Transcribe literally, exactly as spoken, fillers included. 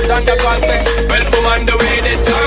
and the call say, well, woman, the way they talk.